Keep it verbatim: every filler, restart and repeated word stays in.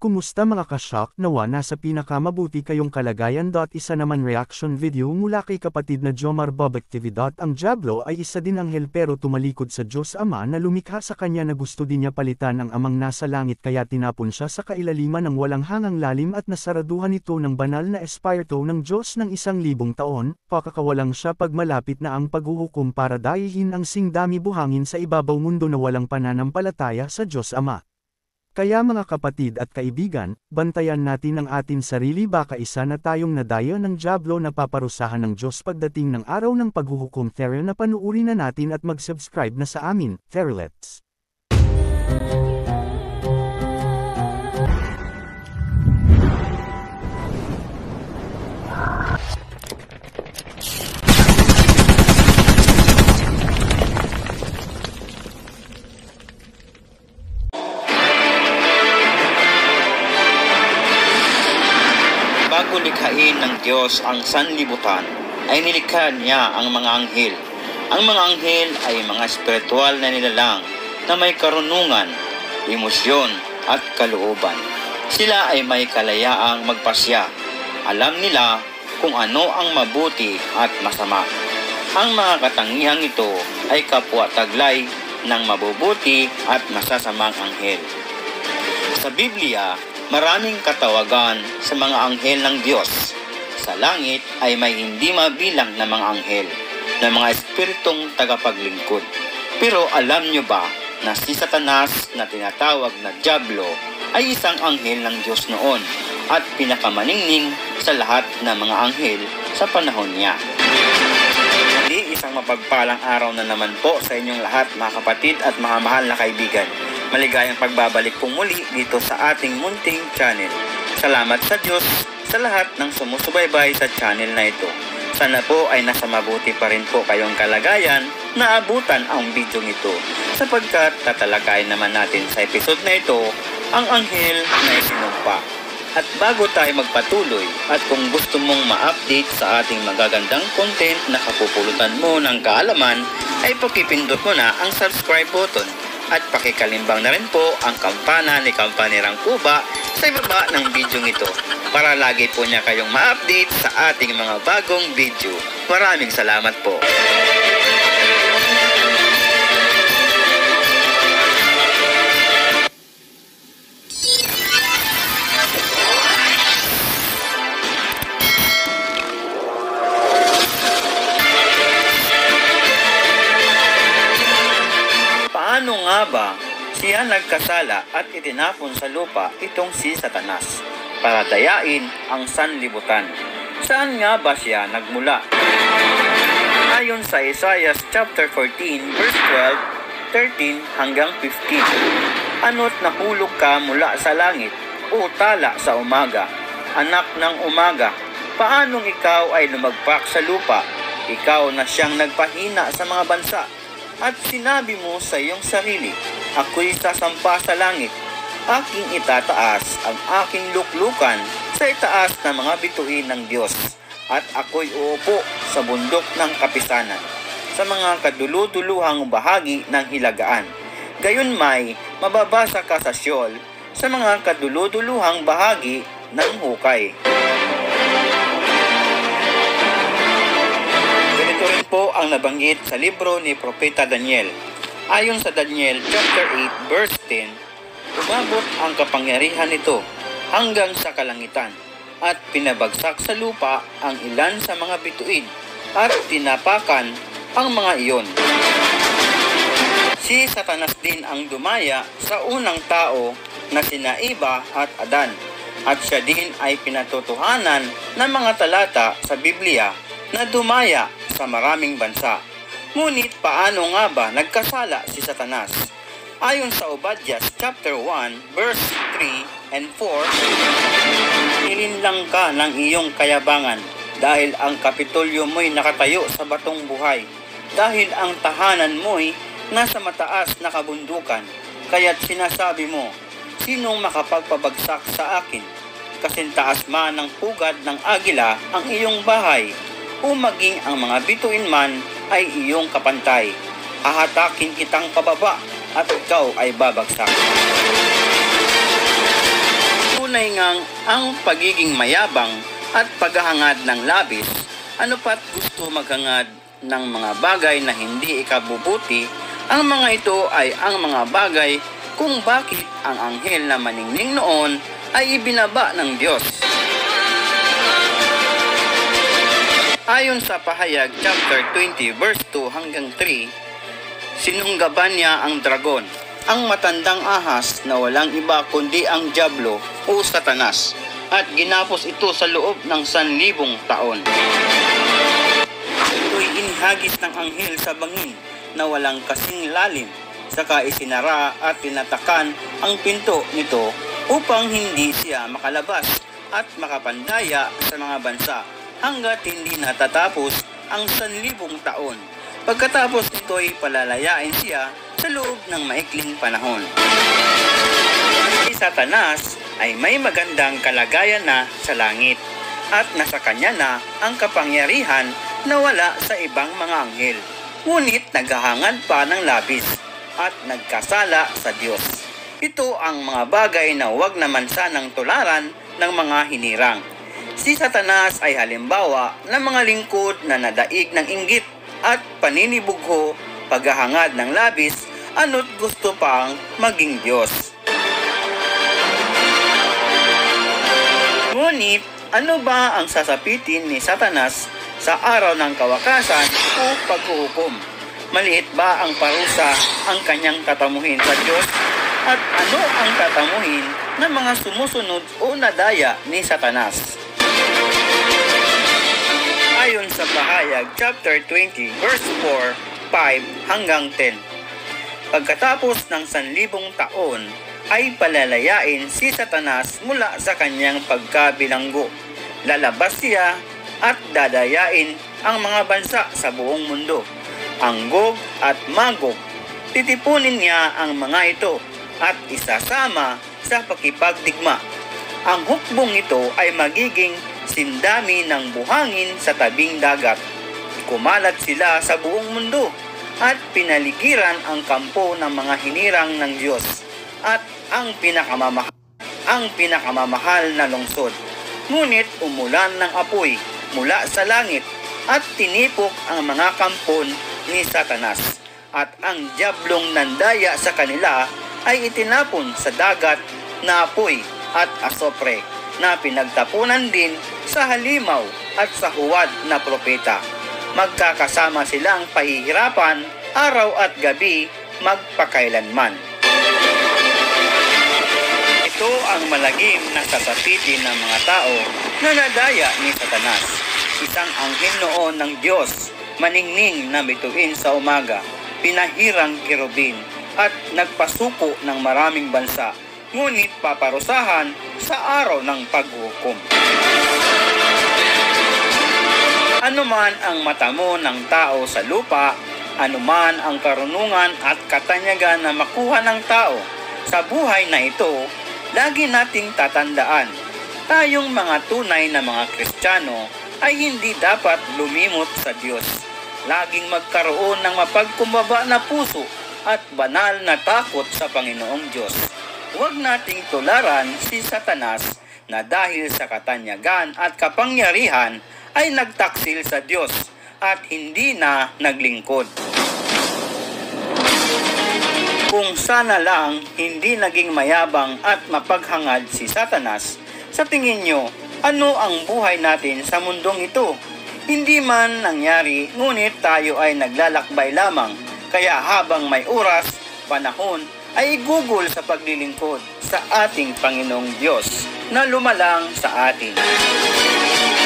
kumusta mga ka-shock, nawa nasa pinakamabuti kayong kalagayan. Isa naman reaction video mula kay kapatid na Jomar Bobek T V. Ang Diablo ay isa din anghel pero tumalikod sa Diyos Ama na lumikha sa kanya na gusto din niya palitan ang amang nasa langit kaya tinapon siya sa kailaliman ng walang hangang lalim at nasaraduhan ito ng banal na espiritu ng Diyos ng isang libong taon, pakakawalang siya pag malapit na ang paghuhukom para dahihin ang singdami buhangin sa ibabaw mundo na walang pananampalataya sa Diyos Ama. Kaya mga kapatid at kaibigan, bantayan natin ang ating sarili baka isa na tayong nadayo ng Diablo na paparusahan ng Diyos pagdating ng araw ng paghuhukom. Tara na panuuri na natin at mag-subscribe na sa amin, Terrelets. Bago likhain ng Diyos ang sanlibutan, ay nilikha niya ang mga anghel. Ang mga anghel ay mga espiritual na nilalang na may karunungan, emosyon at kalooban. Sila ay may kalayaang magpasya. Alam nila kung ano ang mabuti at masama. Ang mga katangiang ito ay kapwa-taglay ng mabubuti at masasamang anghel. Sa Biblia, maraming katawagan sa mga anghel ng Diyos. Sa langit ay may hindi mabilang na mga anghel, na mga espiritong tagapaglingkod. Pero alam nyo ba na si Satanas na tinatawag na Diablo ay isang anghel ng Diyos noon at pinakamaningning sa lahat ng mga anghel sa panahon niya. Muli, isang mapagpalang araw na naman po sa inyong lahat mga kapatid at mga mahal na kaibigan. Maligayang pagbabalik po muli dito sa ating munting channel. Salamat sa Diyos sa lahat ng sumusubaybay sa channel na ito. Sana po ay nasa mabuti pa rin po kayong kalagayan na abutan ang video ito, sapagkat tatalakayin naman natin sa episode na ito ang anghel na isinumpa. At bago tayo magpatuloy at kung gusto mong ma-update sa ating magagandang content na kapupulutan mo ng kaalaman, ay pakipindot mo na ang subscribe button at pakikalimbang na rin po ang kampana ni Kampanirang Kuba sa ibaba ng video ito para lagi po niya kayong ma-update sa ating mga bagong video. Maraming salamat po. Paano nga ba siya nagkasala at itinapon sa lupa itong si Satanas para dayain ang sanlibutan? Saan nga ba siya nagmula? Ayon sa Isaiah chapter fourteen verse twelve, thirteen hanggang fifteen. Ano't nahulog ka mula sa langit o tala sa umaga, anak ng umaga? Paanong ikaw ay lumagpak sa lupa? Ikaw na siyang nagpahina sa mga bansa. At sinabi mo sa iyong sarili, ako'y sasampa sa langit. Aking itataas ang aking luklukan sa itaas ng mga bituin ng Diyos. At ako'y uupo sa bundok ng kapisanan, sa mga kaduluduluhang bahagi ng hilagaan. Gayon may mababasa ka sa Sheol, sa mga kaduluduluhang bahagi ng hukay. Po ang nabanggit sa libro ni Propeta Daniel. Ayon sa Daniel chapter eight verse ten, umabot ang kapangyarihan nito hanggang sa kalangitan at pinabagsak sa lupa ang ilan sa mga bituin at tinapakan ang mga iyon. Si Satanas din ang dumaya sa unang tao na sina Eva at Adan, at siya din ay pinatotohanan ng mga talata sa Biblia na dumaya sa maraming bansa. Ngunit paano nga ba nagkasala si Satanas? Ayon sa Obadiah chapter one verse three and four, ilinlang ka ng iyong kayabangan dahil ang kapitolyo mo'y nakatayo sa batong buhay, dahil ang tahanan mo'y nasa mataas na kabundukan. Kaya't sinasabi mo, sinong makapagpabagsak sa akin? Kasintaas man ng pugad ng agila ang iyong bahay, o maging ang mga bituin man ay iyong kapantay. Hahatakin kitang pababa at ikaw ay babagsak. maingang ang pagiging mayabang at paghahangad ng labis, ano pat gusto maghangad ng mga bagay na hindi ikabubuti, ang mga ito ay ang mga bagay kung bakit ang anghel na maningning noon ay ibinaba ng Diyos. Ayon sa Pahayag chapter twenty verse two hanggang three, sinunggaban niya ang dragon, ang matandang ahas na walang iba kundi ang Diablo o Satanas, at ginapos ito sa loob ng sanlibong taon. Ito'y inihagis ng anghel sa bangin na walang kasing lalim, saka isinara at tinatakan ang pinto nito upang hindi siya makalabas at makapandaya sa mga bansa hanggat hindi natatapos ang sanlibong taon. Pagkatapos nito'y palalayain siya sa loob ng maikling panahon. Si Satanas ay may magandang kalagayan na sa langit at nasa kanya na ang kapangyarihan na wala sa ibang mga anghel. Ngunit naghahangad pa ng labis at nagkasala sa Diyos. Ito ang mga bagay na huwag naman sanang tularan ng mga hinirang. Si Satanas ay halimbawa ng mga lingkod na nadaig ng inggit at paninibugho, paghahangad ng labis, ano't gusto pang maging Diyos. Ngunit, ano ba ang sasapitin ni Satanas sa araw ng kawakasan o paghuhukom? Maliit ba ang parusa ang kanyang tatamuhin sa Diyos? At ano ang tatamuhin ng mga sumusunod o nadaya ni Satanas? Ayon sa Pahayag chapter twenty verse four, five hanggang ten. Pagkatapos ng sanlibong taon ay palalayain si Satanas mula sa kanyang pagkabilanggo. Lalabas siya at dadayain ang mga bansa sa buong mundo. Ang Gog at Magog, titipunin niya ang mga ito at isasama sa pakipagdigma. Ang hukbong ito ay magiging sindami ng buhangin sa tabing dagat. Kumalat sila sa buong mundo at pinaligiran ang kampo ng mga hinirang ng Diyos at ang pinakamamahal, ang pinakamamahal na lungsod. Ngunit umulan ng apoy mula sa langit at tinipok ang mga kampon ni Satanas, at ang Diablong nandaya sa kanila ay itinapon sa dagat na apoy at asopre na pinagtapunan din sa halimaw at sa huwad na propeta. Magkakasama silang pahihirapan araw at gabi magpakailanman. Ito ang malagim na sasapitin ng mga tao na nadaya ni Satanas. Isang anghel noon ng Diyos, maningning na bituin sa umaga, pinahirang kirubin at nagpasuko ng maraming bansa, ngunit paparusahan sa araw ng paghuhukom. Anuman ang matamo ng tao sa lupa, anuman ang karunungan at katanyagan na makuha ng tao sa buhay na ito, lagi nating tatandaan, tayong mga tunay na mga Kristiyano ay hindi dapat lumimot sa Diyos. Laging magkaroon ng mapagkumbaba na puso at banal na takot sa Panginoong Diyos. Huwag nating tularan si Satanas na dahil sa katanyagan at kapangyarihan ay nagtaksil sa Diyos at hindi na naglingkod. Kung sana lang hindi naging mayabang at mapaghangad si Satanas, sa tingin nyo, ano ang buhay natin sa mundong ito? Hindi man nangyari, ngunit tayo ay naglalakbay lamang, kaya habang may oras, panahon, ay igugol sa paglilingkod sa ating Panginoong Diyos na lumalang sa atin.